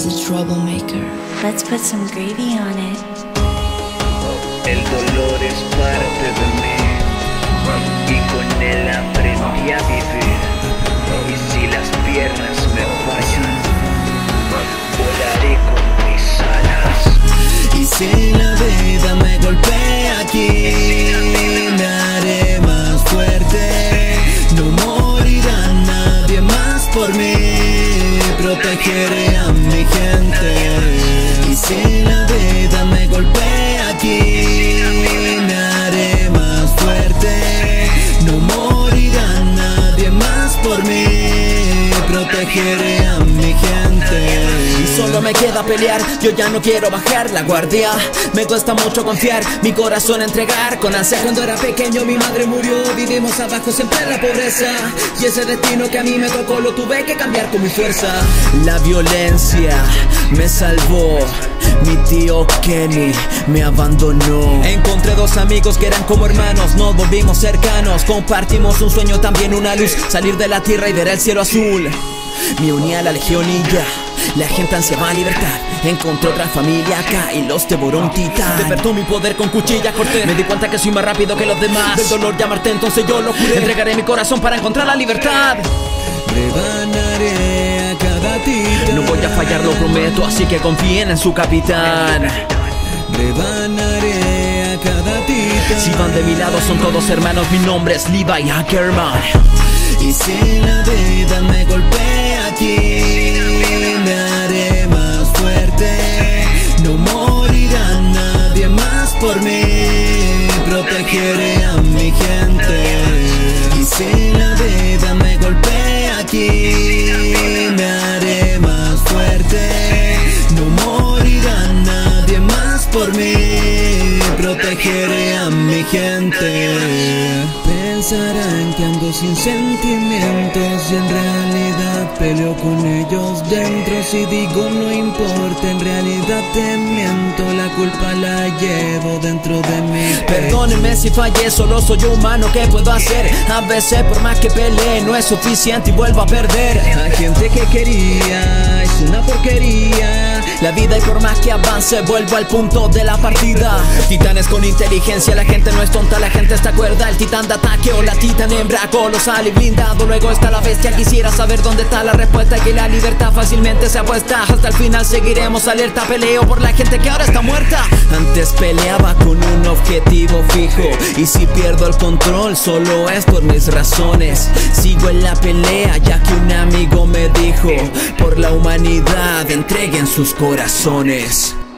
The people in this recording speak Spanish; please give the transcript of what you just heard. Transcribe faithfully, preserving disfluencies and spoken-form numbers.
He's a troublemaker. Let's put some gravy on it. El dolor es parte de mí y con él aprendí a vivir. Y si las piernas me fallan, volaré con mis alas. Y si la vida me golpea aquí, me haré más fuerte. No morirá nadie más por mí, protegeré a mi gente. Y si la vida me golpea aquí, me haré más fuerte. No morirá nadie más por mí, protegeré a mi gente. Y solo me queda pelear, yo ya no quiero bajar la guardia. Me cuesta mucho confiar, mi corazón entregar con ansia. Cuando era pequeño mi madre murió, vivimos abajo siempre en la pobreza. Y ese destino que a mí me tocó lo tuve que cambiar con mi fuerza. La violencia me salvó, mi tío Kenny me abandonó. Encontré dos amigos que eran como hermanos, nos volvimos cercanos. Compartimos un sueño, también una luz, salir de la tierra y ver el cielo azul. Me uní a la legión y ya, la gente ansiaba libertad. Encontré otra familia acá y los devoró un titán. Despertó mi poder con cuchilla corté, me di cuenta que soy más rápido que los demás. Del dolor llamarte entonces yo lo juré, entregaré mi corazón para encontrar la libertad. Rebanaré a cada titán. No voy a fallar, lo prometo, así que confíen en su capitán. Rebanaré a cada titán. Si van de mi lado son todos hermanos, mi nombre es Levi Ackerman. Y si la vida me golpea aquí, me haré más fuerte. No morirá nadie más por mí, protegeré a mi gente. Y si la vida me golpea aquí, me haré más fuerte. No morirá nadie más por mí, protegeré a mi gente. Pensarán que ando sin sentimientos y en realidad peleo con ellos dentro. Si digo no importa, en realidad te miento, la culpa la llevo dentro de mí. Perdónenme si fallé, solo soy humano, ¿qué puedo hacer? A veces por más que pelee no es suficiente y vuelvo a perder. Hay gente que quería, es una porquería la vida y por más que avance vuelvo al punto de la partida. Titanes con inteligencia, la gente no es tonta, la gente está cuerda. El titán de ataque o la titán hembra, colosal y blindado. Luego está la bestia, quisiera saber dónde está la respuesta. Que la libertad fácilmente se apuesta. Hasta el final seguiremos alerta, peleo por la gente que ahora está muerta. Antes peleaba con un objetivo fijo, y si pierdo el control solo es por mis razones. Sigo en la pelea ya que un amigo me dijo, por la humanidad entreguen sus corazones.